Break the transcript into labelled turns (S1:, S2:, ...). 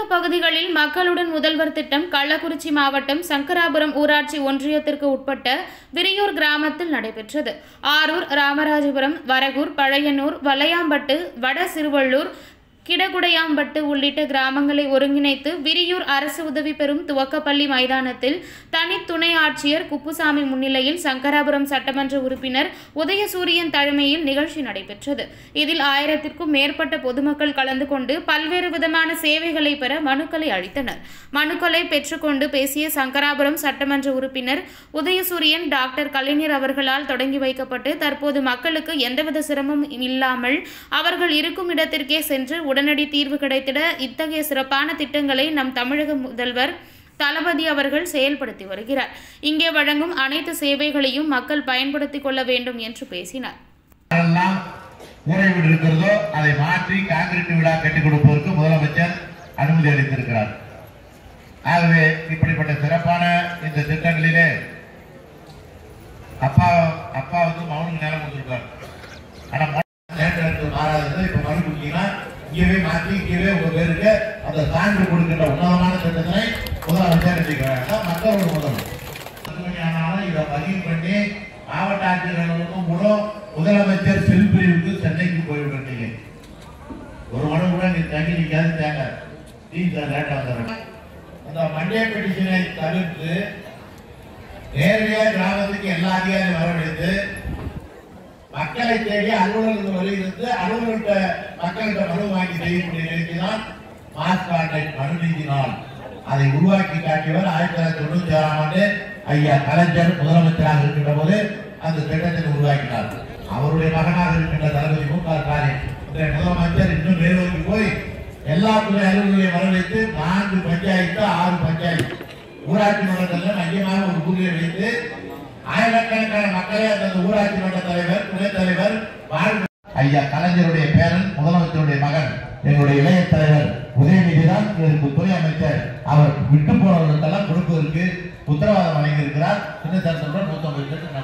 S1: பகுதிகளில் மக்களுடன் முதல்வர் திட்டம் கள்ளக்குறிச்சி மாவட்டம் சங்கராபுரம் ஊராட்சி ஒன்றியத்திற்கு உட்பட்ட விரியூர் கிராமத்தில் நடைபெற்றது. ஆரூர், ராமராஜபுரம், வரகூர், பழையனூர், வலையாம்பட்டு, வட சிறுவள்ளூர், கிடகுடையாம்பட்டு உள்ளிட்ட கிராமங்களை ஒருங்கிணைத்து விரியூர் அரசு உதவி பெறும் துவக்கப்பள்ளி மைதானத்தில் தனி துணை ஆட்சியர் குப்புசாமி முன்னிலையில் சங்கராபுரம் சட்டமன்ற உறுப்பினர் உதயசூரியன் தலைமையில் நிகழ்ச்சி நடைபெற்றது. இதில் 1000க்கும் மேற்பட்ட பொதுமக்கள் கலந்து கொண்டு பல்வேறு விதமான சேவைகளை பெற மனுக்களை அளித்தனர். மனுக்களை பெற்றுக்கொண்டு பேசிய சங்கராபுரம் சட்டமன்ற உறுப்பினர் உதயசூரியன், டாக்டர் கலைஞர் அவர்களால் தொடங்கி வைக்கப்பட்டு தற்போது மக்களுக்கு எந்தவித சிரமமும் இல்லாமல் அவர்கள் இருக்கும் இடத்திற்கே சென்று உடனடி தீர்வு கிடைத்திட இத்தகைய சிறப்பான திட்டங்களை நம் தமிழக முதல்வர் தளபதி அவர்கள் செயல்படுத்தி வருகிறார். இங்கே வழங்கும் அனைத்து சேவைகளையும் மக்கள் பயன்படுத்திக் கொள்ள வேண்டும் என்று பேசினார்.
S2: அதை மாற்றி கான்கிரீட் வீடா கட்டிக் கொடுப்பதற்கு முதலமைச்சர் அனுமதி அளித்திருக்கிறார். ஆகவே இப்படிப்பட்ட சிறப்பான இந்த திட்டங்களிலே அப்பா வந்து மௌனுக்கு நேரம் கொடுத்திருக்கார். ஆனா மாறாதது இப்ப மனு கொடுத்தீங்கன்னா இங்கேயே மாற்றி இங்கேயே உங்க பேருக்கு அந்த சான்று கொடுக்கின்ற உன்னதமான திட்டத்தை முதலமைச்சர் இருக்கிறார். மக்களோட முதல்வர் இதை பதிவு பண்ணி மாவட்ட ஆட்சியர்களுக்கும் கூட முதலமைச்சர் செல்பிரிவுக்கு சென்னைக்கு போய்விட்டீங்க. ஒரு மனு கூட நீ தங்கி நிற்காது தேங்க அந்த மண்டிய பெட்டிஷனை தவிர்த்து நேரடியாக கிராமத்துக்கு எல்லா அதிகாரியும் வரவழைத்து மக்களை தேடி அலுவலர்கள் வலியுறுத்தி அலுவலர்கிட்ட மக்கள்கிட்ட மனு வாங்கி செய்யக்கூடிய நிலைக்குதான் மாஸ் கான்ட்ராக்ட் மனு நீதி நாள் அதை உருவாக்கி காட்டியவர் 1996ஆம் ஆண்டு ஐயா கலைஞர் முதலமைச்சராக இருக்கின்ற போது அந்த திட்டத்தை உருவாக்கினார். அவருடைய மகனாக இருக்கின்ற தளபதி மு.க. ஸ்டாலின் முதலமைச்சர் இன்னும் மேலோக்கி போய் எல்லா துறை அலுவலர்களையும் வரவழைத்து 4 பஞ்சாயத்து 6 பஞ்சாயத்து ஊராட்சி மன்றத்தில் மையமாக ஒரு ஊரியை வைத்து ஆயிரக்கணக்கான மக்களை அந்த ஊராட்சி மன்ற தலைவர், துணைத் தலைவர், ஐயா கலைஞருடைய பேரன், முதலமைச்சருடைய மகன், எங்களுடைய இளைய தலைவர் உதயநிதி தான் இதற்கு துறை அமைச்சர். அவர் விட்டு போனவர்களுக்கெல்லாம் கொடுப்பதற்கு உத்தரவாதம் வழங்கியிருக்கிறார். இன்னும் 150